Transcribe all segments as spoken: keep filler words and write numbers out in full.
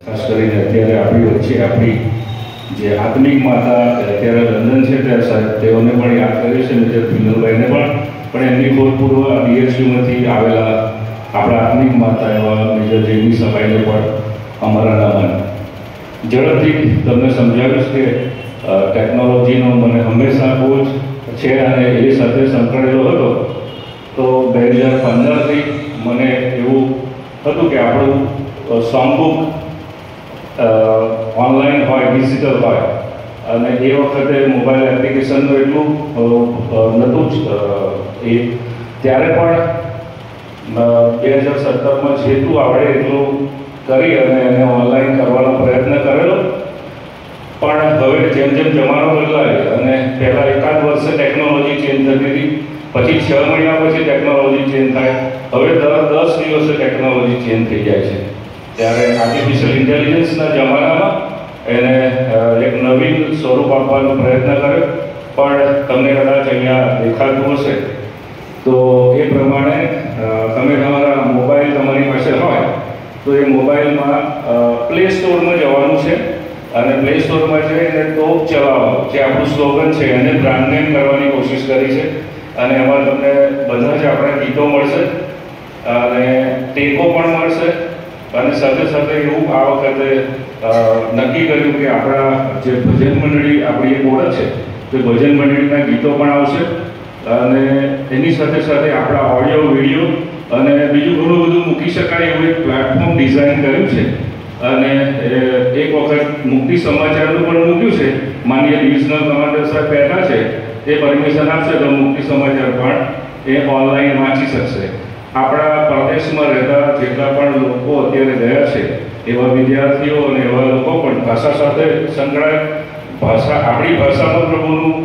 ખાસ કરીને અત્યારે આપણી વચ્ચે આપણી જે આત્મિક માતા અત્યારે લંડન છે ત્યારે સાહેબ તેઓને પણ યાદ કર્યું છે મેજર પિનલભાઈને પણ પણ એમની ખોજપૂર્વ બીએચયુમાંથી આવેલા આપણા આત્મિક માતા એવા મેજર જેની સભાઈને પણ અમારા નમન. ઝડપથી તમને સમજાવીશ કે ટેકનોલોજીનો મને હંમેશા બહુ જ છે અને એ સાથે સંકળાયેલો હતો. તો બે હજાર પંદરથી મને એવું હતું કે આપણું સોંગબુક ઓનલાઈન હોય, ડિજિટલ હોય અને એ વખતે મોબાઈલ એપ્લિકેશનનું એટલું નહોતું જ એ ત્યારે પણ બે હજાર સત્તરમાં જેટલું આવડે એટલું કરી અને એને ઓનલાઈન કરવાનો પ્રયત્ન કરેલો. પણ હવે જેમ જેમ જમાનો બદલાય અને પહેલાં એકાદ વર્ષે ટેકનોલોજી ચેન્જ થતી હતી, પછી છ મહિના પછી ટેકનોલોજી ચેન્જ થાય, હવે દર દસ દિવસે ટેકનોલોજી ચેન્જ થઈ જાય છે. ત્યારે આર્ટિફિશિયલ ઇન્ટેલિજન્સના જમાનામાં એને એક નવીન સ્વરૂપ આપવાનો પ્રયત્ન કર્યો. પણ તમને કદાચ અહીંયા દેખાતું હશે તો એ પ્રમાણે તમે તમારા મોબાઈલ તમારી પાસે હોય તો એ મોબાઈલમાં પ્લે સ્ટોરમાં જવાનું છે અને પ્લે સ્ટોરમાં જઈને ટોપ ચલાવો જે આપણું સ્લોગન છે એને બ્રાન્ડ નેમ કરવાની કોશિશ કરી છે. અને એમાં તમને બધા જ આપણા ગીતો મળશે અને ટેકો પણ મળશે. અને સાથે સાથે એવું આ વખતે નક્કી કર્યું કે આપણા જે ભજન મંડળી આપણી એક ઓળખ છે તે ભજન મંડળીના ગીતો પણ આવશે અને એની સાથે સાથે આપણા ઓડિયો વિડીયો અને બીજું ઘણું બધું મૂકી શકાય એવું એક પ્લેટફોર્મ ડિઝાઇન કર્યું છે. અને એક વખત મુક્તિ સમાચારનું પણ મૂક્યું છે. માનીય ડિવિઝનલ કમાન્ડર સાહેબ બેઠા છે, એ પરમિશન આપશે તો મુક્તિ સમાચાર પણ એ ઓનલાઈન વાંચી શકશે. આપણા પ્રદેશમાં રહેતા જેટલા પણ લોકો અત્યારે ગયા છે એવા વિદ્યાર્થીઓ અને એવા લોકો પણ ભાષા સાથે સંકળાય, ભાષા આપણી ભાષામાં પ્રભુનું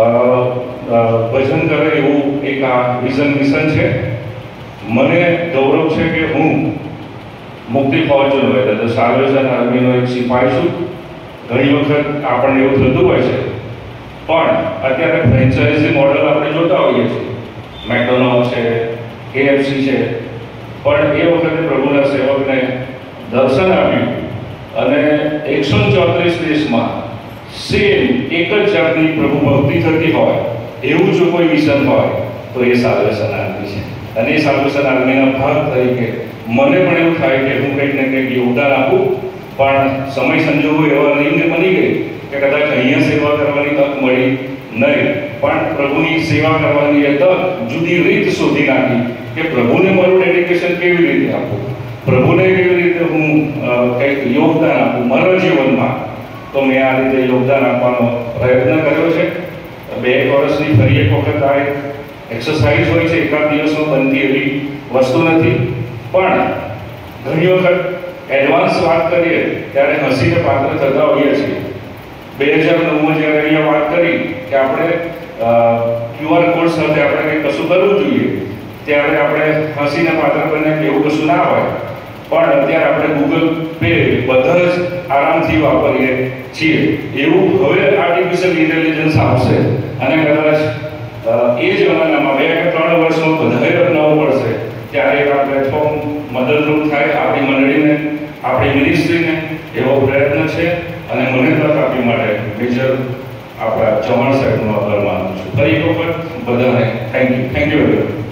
ભજન કરે એવું એક આ વિઝન મિશન છે. મને ગૌરવ છે કે હું મુક્તિ ફોર્ચ્યુન એટલે તો સાલ્વેશન આર્મીનો એક સિપાહી છું. ઘણી વખત આપણને એવું થતું હોય છે પણ અત્યારે ફ્રેન્ચાઇઝી મોડલ આપણે જોતા હોઈએ છીએ, મેકડોનાલ્ડ છે, કેએફસી છે, પણ એ વખતે પ્રભુના સેવકને દર્શન આપ્યું અને એકસો ચોત્રીસ દેશમાં સેમ એક જ જાતની પ્રભુ ભક્તિ થતી હોય એવું જો કોઈ મિશન હોય તો એ સાલ્વેશન આર્મી છે. અને એ સાલ્વેશન આર્મીના ભાગ તરીકે મને પણ એવું થાય કે હું કંઈક ને કંઈક યોગદાન આપું. પણ સમય સંજોગો એવા રહીને બની ગઈ કે કદાચ અહીંયા સેવા કરવાની તક મળી નહીં, પણ પ્રભુની સેવા કરવાની એ તક જુદી રીત શોધી નાખી કે પ્રભુને મારું ડેડિકેશન કેવી રીતે આપું, પ્રભુને કેવી રીતે હું કંઈક યોગદાન આપું મારા જીવનમાં. તો મેં આ રીતે યોગદાન આપવાનો પ્રયત્ન કર્યો છે. બે એક વર્ષની ફરી એક વખત આ એક એક્સરસાઇઝ હોય છે, એકાદ દિવસમાં બનતી એવી વસ્તુ નથી. પણ ઘણી વખત એડવાન્સ વાત કરીએ ત્યારે હસીને પાત્ર થતા હોઈએ છીએ. બે હજાર નવમાં જ્યારે અહીંયા વાત કરી કે આપણે ક્યુઆર કોડ સાથે આપણે કંઈક કશું કરવું જોઈએ ત્યારે આપણે હસીને પાત્ર બને કે એવું કશું ના હોય. પણ અત્યારે આપણે ગૂગલ પે બધા જ આરામથી વાપરીએ છીએ. એવું હવે આર્ટિફિશિયલ ઇન્ટેલિજન્સ આવશે અને કદાચ એ જમાનામાં બે કે ત્રણ વર્ષમાં બધાએ અપનાવવું પડશે ત્યારે આ પ્લેટફોર્મ મદદરૂપ થાય આપણી મંડળીને, આપણી મિનિસ્ટ્રીને. એવો પ્રયત્ન છે અને મને તક આપી માટે મેજર આપણા ચૌહાણ સાહેબનો આભાર માનું છું. ફરી એક વખત બધાને thank you thank you very much.